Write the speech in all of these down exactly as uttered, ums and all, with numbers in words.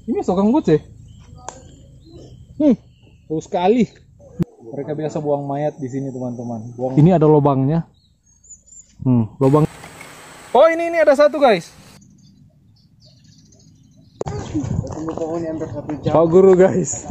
Ini sokang but sih. Hmm, bau sekali. Mereka biasa buang mayat di sini teman-teman. Buang. Ini ada lubangnya. Hmm, lubang. Oh ini ini ada satu guys. Pak Guru guys.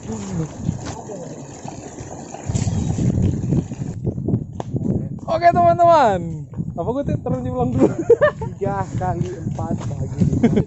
Oke teman-teman. Apa gue terus diulang dulu? Tiga kali empat bagi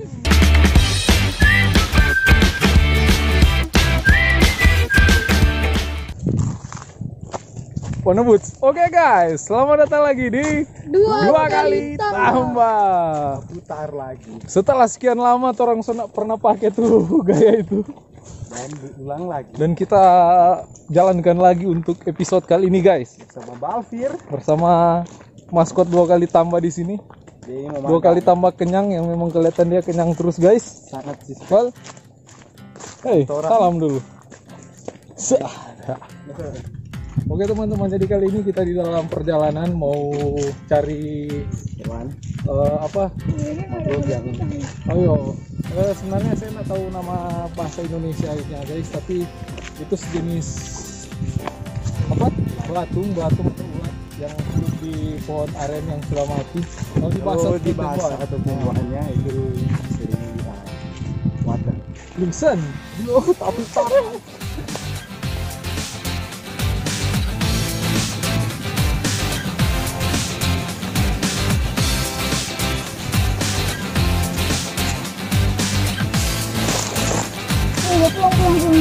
Warna Boots. Oke guys, selamat datang lagi di Dua, Dua kali Kali Tambah. putar lagi Setelah sekian lama orang sona pernah pakai tuh gaya itu. dan diulang lagi Dan kita jalankan lagi untuk episode kali ini guys. sama Balfir. Bersama maskot Dua Kali Tambah di sini. Dia Dua Kali Tambah kenyang yang memang kelihatan dia kenyang terus guys. sangat sih. Well, hey, Orang. salam dulu. Sa- Oke teman-teman, jadi kali ini kita di dalam perjalanan mau cari Teman, eh, apa? makhluk yang Ayo, eh, sebenarnya saya nggak tahu nama bahasa Indonesia-nya guys, tapi itu sejenis apa? Belatung, belatung atau ulat yang hidup di pohon aren yang sudah mati. Kalau di bahasa kalau di bahasa tumbuhan. atau tumbuhannya itu sering dibilang water. Lingsen. Oh, tapi parah. Pulang, pulang, pulang.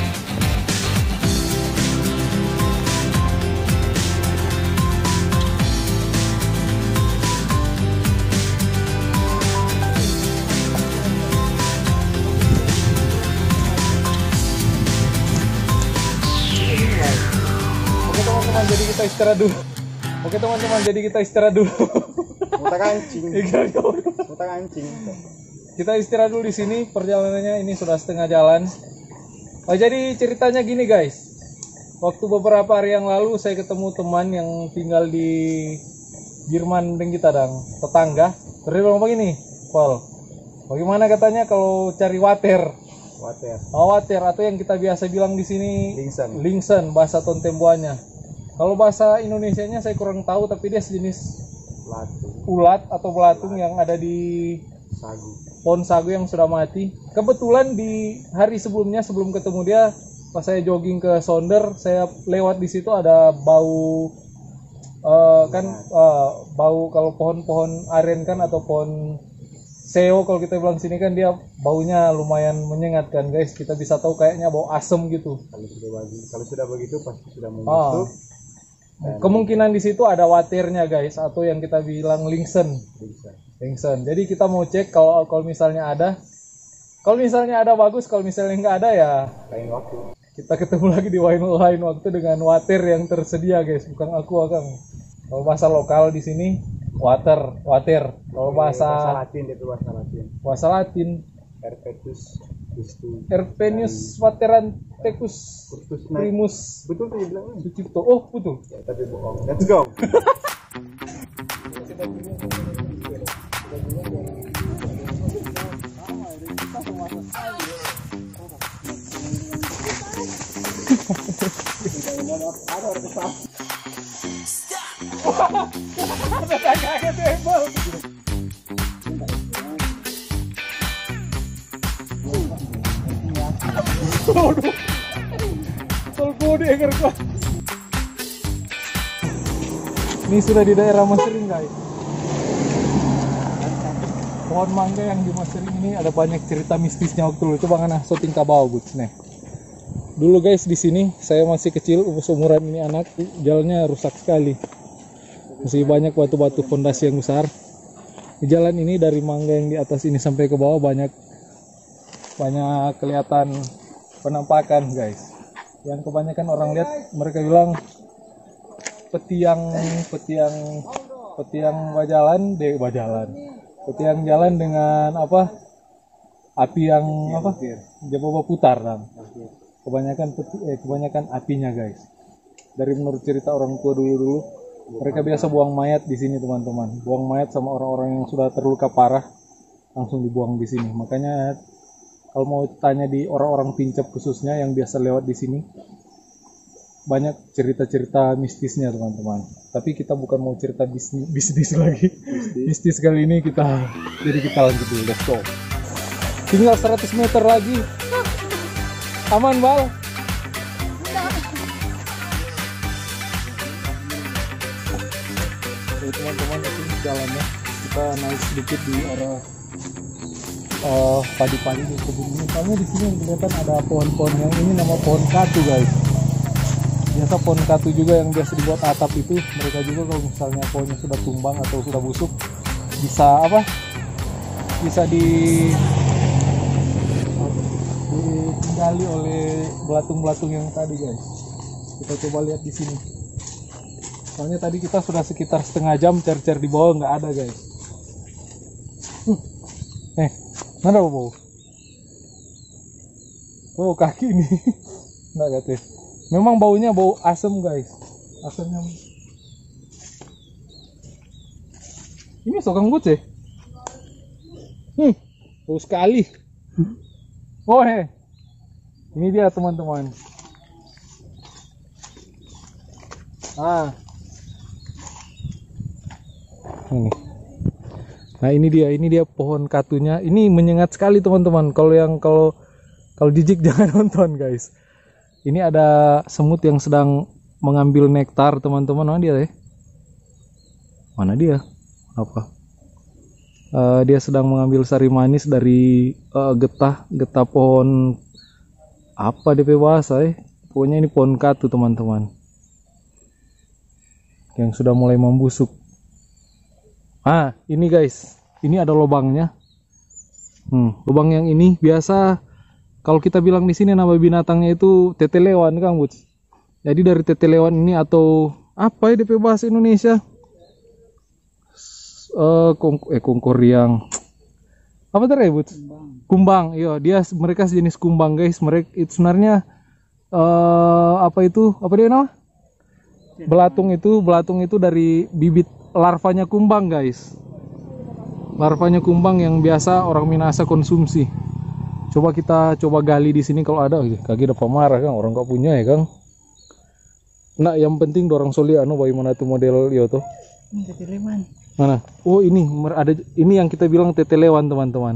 Oke teman-teman, jadi kita istirahat dulu. Oke teman-teman, jadi kita istirahat dulu. Muta kancing. Iya, iya. Muta kancing. Kita istirahat dulu di sini. Perjalanannya ini sudah setengah jalan. Oh, jadi ceritanya gini guys. Waktu beberapa hari yang lalu saya ketemu teman yang tinggal di Jerman dengan kita dang, tetangga. Terus dia bilang begini, Paul, bagaimana katanya kalau cari water? Water. Oh, water atau yang kita biasa bilang di sini Lingsen. lingsen bahasa Tontembuanya. Kalau bahasa Indonesianya saya kurang tahu, tapi dia sejenis Latu. ulat atau belatung yang ada di Sagu. pohon sagu yang sudah mati. Kebetulan di hari sebelumnya sebelum ketemu dia, pas saya jogging ke Sonder, saya lewat di situ ada bau eh, kan eh, bau kalau pohon-pohon aren kan atau pohon seo kalau kita bilang sini kan dia baunya lumayan menyengat kan guys. Kita bisa tahu kayaknya bau asem gitu. Kalau sudah bagi, kalau sudah begitu pasti sudah Ah. membusuk. Dan Kemungkinan di situ ada waternya guys atau yang kita bilang lingsen. bisa. Lingsen. Jadi kita mau cek kalau kalau misalnya ada. Kalau misalnya ada bagus, kalau misalnya nggak ada ya Lain waktu. kita ketemu lagi di lain lain waktu dengan water yang tersedia guys, bukan aku akan. Kalau bahasa lokal di sini water, water. Kalau bahasa bahasa Latin itu bahasa Latin. bahasa Latin Herpetus Christus. Erpenius Waterantecus Kurtus naik. primus Betul tuh dibilangnya. Sucipto. Oh, betul. Ya, tapi bohong. Let's go. Tolbodi eger gua. Ini sudah di daerah Masering guys. Pohon mangga yang di Masering ini ada banyak cerita mistisnya waktu dulu. Coba ngana syuting kabau buts nih. Dulu guys di sini saya masih kecil, umuran ini anak, jalannya rusak sekali. Masih banyak batu-batu fondasi yang besar. Di jalan ini dari mangga yang di atas ini sampai ke bawah banyak banyak kelihatan penampakan guys. Yang kebanyakan orang lihat mereka bilang petiang petiang petiang bajalan deh bajalan petiang jalan dengan apa api yang apa dia bawa putar kan. Kebanyakan peti, eh, kebanyakan apinya guys. Dari menurut cerita orang tua dulu dulu mereka biasa buang mayat di sini teman-teman, buang mayat sama orang-orang yang sudah terluka parah langsung dibuang di sini. Makanya Kalau mau tanya di orang-orang Pincap khususnya yang biasa lewat di sini, banyak cerita-cerita mistisnya teman-teman. Tapi kita bukan mau cerita bisnis, bisnis lagi. Mistis kali ini kita, jadi kita lanjut dulu. Let's go. Tinggal seratus meter lagi. Aman Bal? Jadi teman-teman, itu jalannya kita naik sedikit di arah uh, padi-padi di kebun ini. Kamu di sini kelihatan ada pohon-pohon yang ini nama pohon katu guys. Biasa pohon katu juga yang biasa dibuat atap itu, mereka juga kalau misalnya pohonnya sudah tumbang atau sudah busuk bisa apa? Bisa di ditinggali oleh belatung-belatung yang tadi guys. Kita coba lihat di sini. Soalnya tadi kita sudah sekitar setengah jam cari-cari di bawah, nggak ada guys. Hmm. Eh, mana bau? Oh kaki nih, nggak kata. Memang baunya bau asam guys, asamnya. Ini sokang buce. Hmm, bau sekali. Oh he, ini dia teman-teman. Ah. Ini. Nah ini dia, ini dia pohon katunya. Ini menyengat sekali teman-teman. Kalau yang kalau kalau jijik jangan nonton guys. Ini ada semut yang sedang mengambil nektar teman-teman. Mana dia ya? Mana dia? Apa? Uh, dia sedang mengambil sari manis dari uh, getah getah pohon apa D P bahasa ya? Pokoknya ini pohon katu teman-teman. Yang sudah mulai membusuk. Ah, ini guys, ini ada lubangnya. Hmm, lubang yang ini biasa kalau kita bilang di sini nama binatangnya itu tetelewan, Kang Buts. Jadi dari tetelewan ini atau apa ya D P bahasa Indonesia? Eh, kong eh kongkoriang. Apa tadi ya, Buts? Kumbang. Kumbang, iya, dia mereka sejenis kumbang, guys. Mereka itu sebenarnya eh apa itu? Apa dia nama? Belatung itu, belatung itu dari bibit larvanya kumbang guys. Larvanya kumbang yang biasa orang Minahasa konsumsi. Coba kita coba gali di sini kalau ada. Kaki udah pemarah Kang, orang gak punya ya Kang. Nah yang penting dorang soli anu bagaimana tuh model yo tuh. Tetelewan. Mana? Oh ini ada, ini yang kita bilang tetelewan teman-teman.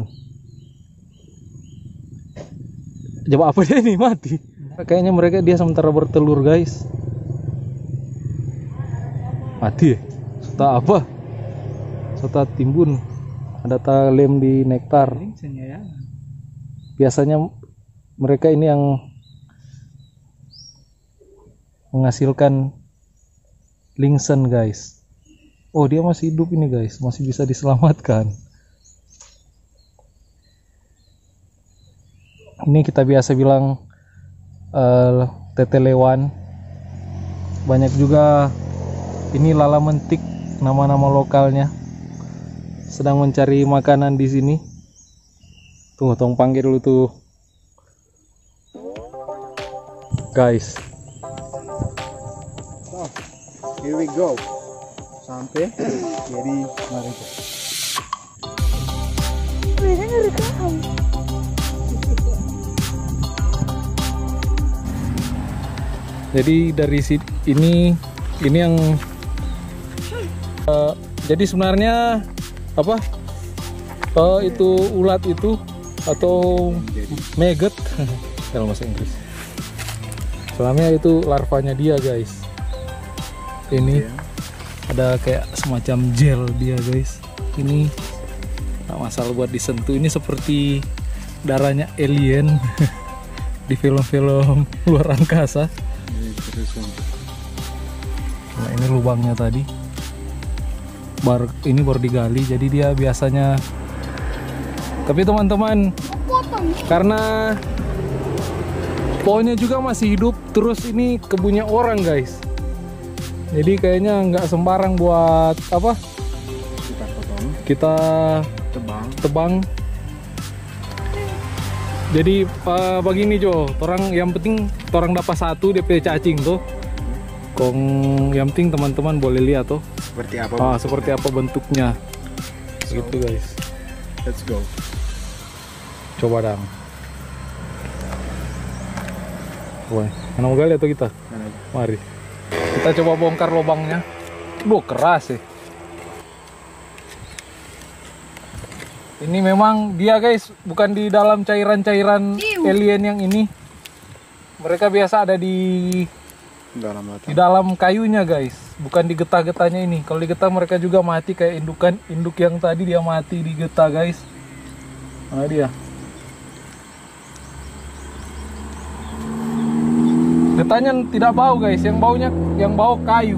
Coba apa dia nih mati? Kayaknya mereka dia sementara bertelur guys. Mati ya? Serta apa? Serta timbun. Ada talem di nektar. Biasanya mereka ini yang menghasilkan lingsen guys. Oh dia masih hidup ini guys, masih bisa diselamatkan. Ini kita biasa bilang uh, tetelewan. Banyak juga ini lala mentik, nama-nama lokalnya. Sedang mencari makanan di sini. Tuh, tong panggil dulu tuh. Guys. So, here we go. Sampai jadi mari. Mereka ngerekam. Jadi dari sini ini ini yang uh, jadi sebenarnya apa? Uh, itu ulat itu atau maggot dalam bahasa Inggris. Soalnya itu larvanya dia guys. Ini ada kayak semacam gel dia guys. Ini nggak masalah buat disentuh. Ini seperti darahnya alien di film-film luar angkasa. Nah ini lubangnya tadi. Baru ini baru digali, jadi dia biasanya. Tapi teman-teman, karena pohonnya juga masih hidup, terus ini kebunnya orang guys. Jadi kayaknya nggak sembarang buat apa? Kita potong. Kita Tebang. tebang. Jadi uh, begini Jo, orang yang penting orang dapat satu D P cacing tuh. Kong yang penting teman-teman boleh lihat tuh. Seperti apa? Ah, seperti apa bentuknya. So, gitu guys. Let's go. Coba dong. Wah, mana mau gali atau kita? Mana aja. Mari. Kita coba bongkar lubangnya. Duh, keras sih. Ini memang dia guys, bukan di dalam cairan-cairan alien yang ini. Mereka biasa ada di Dalam mata. di dalam kayunya guys, bukan di getah-getahnya ini. Kalau di getah mereka juga mati kayak indukan induk yang tadi dia mati di getah guys. Nah dia. Getahnya tidak bau guys, yang baunya yang bau kayu.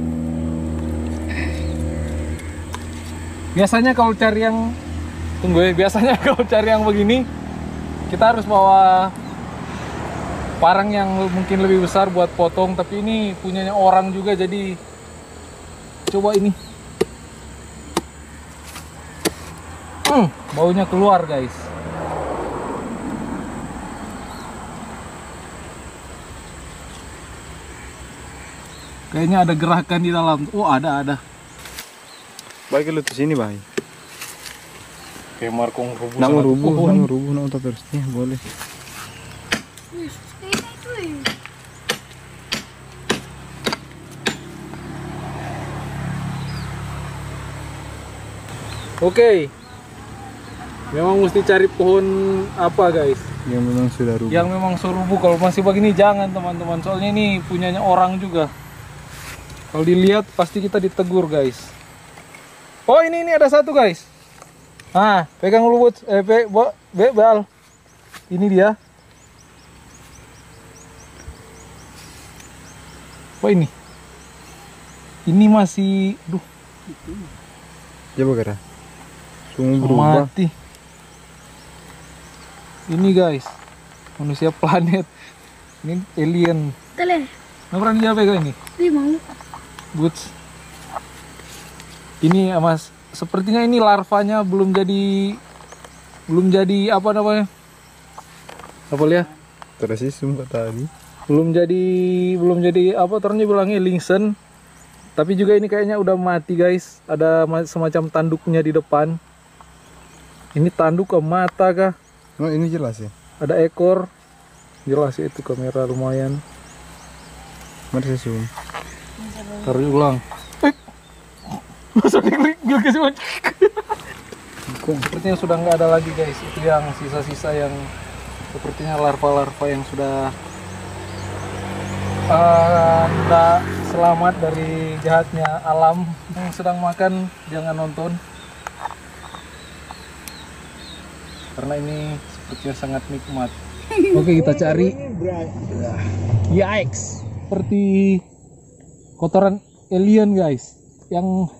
Biasanya kalau cari yang tunggu ya, biasanya kalau cari yang begini kita harus bawa parang yang mungkin lebih besar buat potong, tapi ini punyanya orang juga jadi coba ini. Hmm, baunya keluar guys. Kayaknya ada gerakan di dalam. Oh, ada ada. Baik lu tuh sini, Bay. Kayak markong rubuh. Nak sangat rubuh, pohon. nak rubuh nak terus. Ya, boleh. Oke. Memang mesti cari pohon apa guys? Yang memang sudah rubuh. Yang memang serubu. Kalau masih begini jangan teman-teman. Soalnya ini punyanya orang juga. Kalau dilihat pasti kita ditegur guys. Oh ini ini ada satu guys. Ah pegang dulu buat eh pe, bo, be, bal. Ini dia. Apa ini? Ini masih, duh, Coba kira. Semua berubah. mati. Ini guys, manusia planet. Ini alien. Tele, Nggak pernah dia pegang ini. di mau. Boots. Ini ya, mas, sepertinya ini larvanya belum jadi, belum jadi apa namanya? Apa lihat? Terus sih sumpah tadi. Belum jadi, belum jadi apa? Ternyata bilangnya lingsen. Tapi juga ini kayaknya udah mati guys. Ada ma- semacam tanduknya di depan. Ini tanduk ke mata kah? Oh, ini jelas ya. Ada ekor. Jelas ya itu kamera lumayan. Mari saya zoom. Taruh ulang. Eh, masa diklik bil ke sini? Sepertinya sudah nggak ada lagi guys. Itu yang sisa-sisa yang sepertinya larva-larva yang sudah uh, tidak selamat dari jahatnya alam. Yang sedang makan jangan nonton. Karena ini sepertinya sangat nikmat. Oke, kita cari. Yikes. Seperti kotoran alien guys. Yang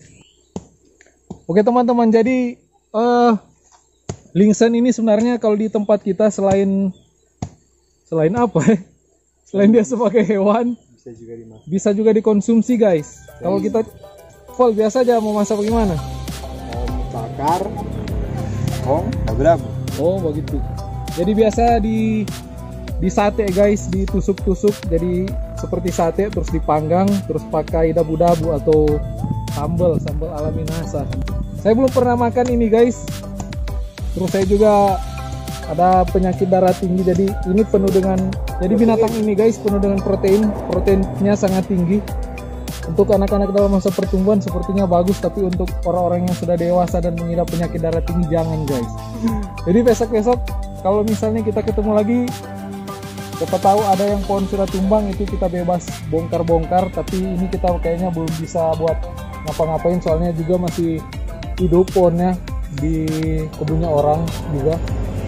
Oke teman-teman, jadi eh lingsen ini sebenarnya kalau di tempat kita selain selain apa ya? Selain dia sebagai hewan, Bisa juga dimakan. bisa juga dikonsumsi guys. Kalau kita Vol biasa aja mau masak bagaimana? Om bakar. Om abu-abu. Oh begitu. Jadi biasa di di sate guys, ditusuk-tusuk jadi seperti sate, terus dipanggang, terus pakai dabu-dabu atau sambal sambal ala Minahasa. Saya belum pernah makan ini guys. Terus saya juga ada penyakit darah tinggi, jadi ini penuh dengan, jadi binatang ini guys penuh dengan protein, proteinnya sangat tinggi. Untuk anak-anak dalam masa pertumbuhan sepertinya bagus, tapi untuk orang-orang yang sudah dewasa dan mengidap penyakit darah tinggi jangan guys. Jadi besok-besok kalau misalnya kita ketemu lagi, siapa tahu ada yang pohon sudah tumbang, itu kita bebas bongkar-bongkar, tapi ini kita kayaknya belum bisa buat ngapa-ngapain soalnya juga masih hidup pohonnya di kebunnya orang juga.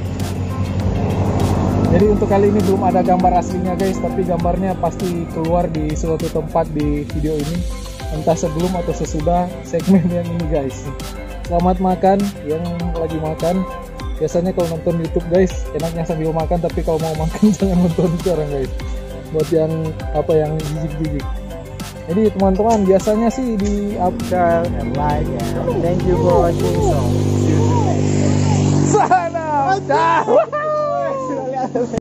Jadi untuk kali ini belum ada gambar aslinya guys, tapi gambarnya pasti keluar di suatu tempat di video ini, entah sebelum atau sesudah segmen yang ini guys. Selamat makan yang lagi makan. Biasanya kalau nonton YouTube guys enaknya sambil makan, tapi kalau mau makan jangan nonton sekarang guys, buat yang apa yang jijik-jijik. Jadi teman-teman biasanya sih di Share and like and thank you for watching. So see you soon. sana.